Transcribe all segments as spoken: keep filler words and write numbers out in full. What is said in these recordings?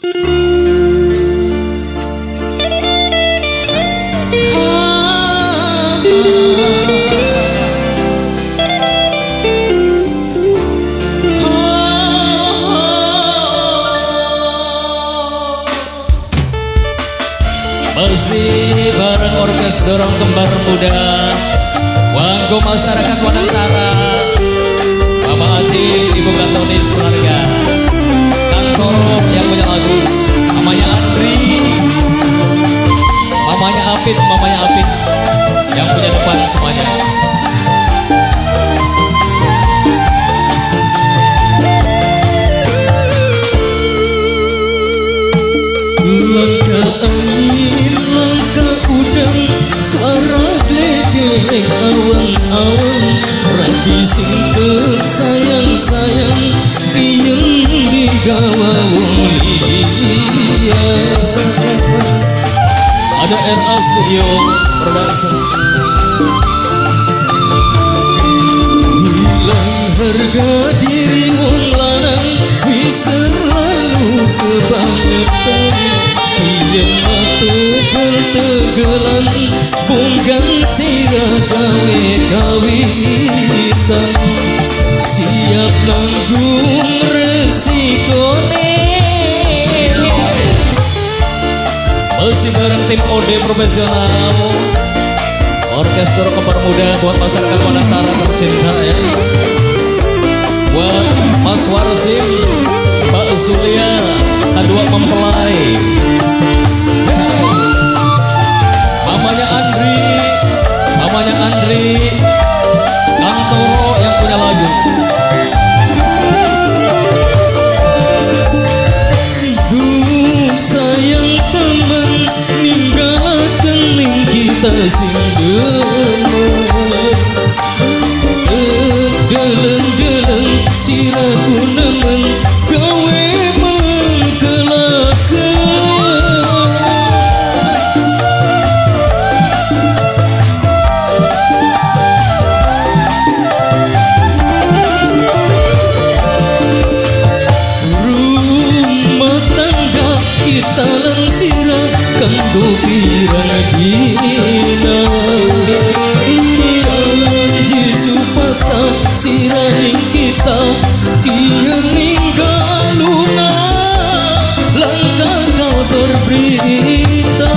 Masih bareng orkes dorong kembar muda Wanggo masyarakat Wanantara, Bapak Adi, Ibu Katoni Selarga, Kang Toro yang punya lagu, mamanya Andri, mamanya Apit, mamanya Apit yang punya depan semuanya. Langkah angin, langkah udang, suara geledek awan-awan, rapi singkep sayang-sayang, iyeng digawa wong liya. Ada R A Studio Production. Hilang harga diri wong lanang, bisa lalu kebangetan. Yen tegel-tegelan, bunggang sirah gawe-gawitan. Siap nanggung resikone. Masih bareng tim O D profesional, orkestra kembar muda buat masyarakat Wanantara tercinta ya. Buat Mas Warsim, Pak Zulia, kedua mempelai. Mamanya Andri, mamanya Andri, Kang Toro yang punya lagu. Duh sayang teman, ninggalkan ning kita sing demen. Geleng-geleng siraku nemen, gawe mengkelakkan. Rumah tangga kita langsirah kanggo pirang dina. Janji supata siraning kita kieu ninggaluna, langkah kau berberita.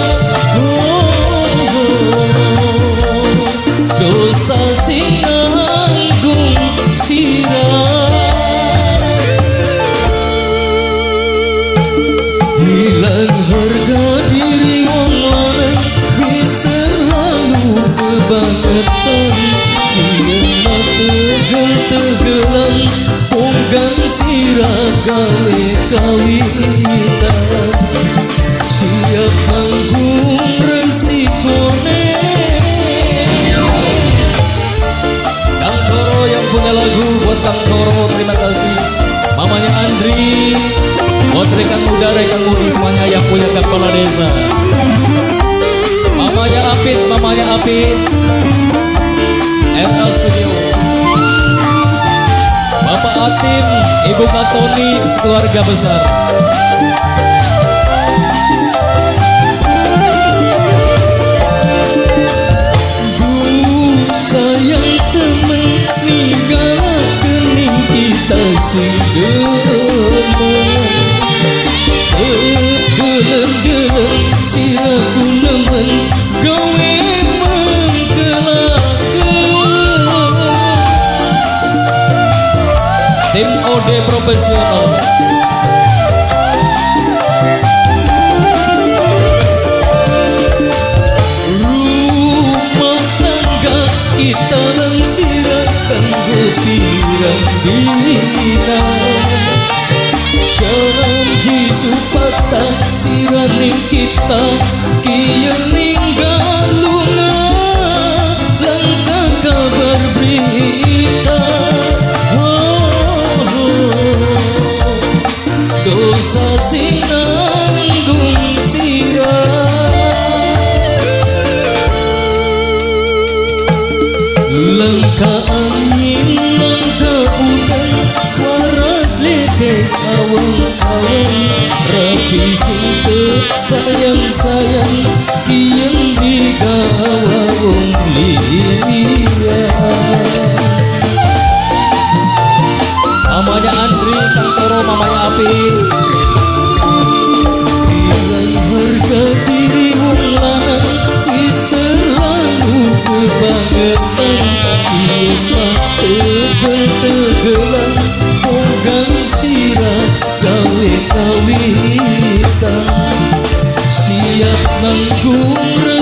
Oh, dosa sing nanggung sirah. Hilang harga diri wong lanang, bisa lalu kebangetan. Yen tegel-tegelan, bunggang sirah gawe-gawitan. Siap nanggung resikone. Kang Toro yang punya lagu buat Kang Toro, terima kasih. Mamanya Andri, buat rekan muda, rekan mudi semuanya yang punya kepala desa. Mamanya Apit, mamanya Apit, R L Studio. Bapak Atim, Ibu Katoni, keluarga besar. Duh sayang temen, ninggalkan ning kita sing demen. Geleng-geleng siraku nemen, gawe mengkelakkan. Tim O D profesional. Rumah tangga kita langsirah kanggo pirang dina. Janji supata siraning kita kieu ninggaluna, langkah kabar berita. Dosa sing nanggung sirah. Langkah angin, langkah udang, suara geledek awan-awan, Kisah sayang-sayang yang digawa wong liya. Mamanya Andri, Kang Toro, mamanya Apin. Nilai harga diri wong lanang wis selalu kebangetan. Iya tegel-tegelan ogang sirah gawe kawitan. Siap nanggung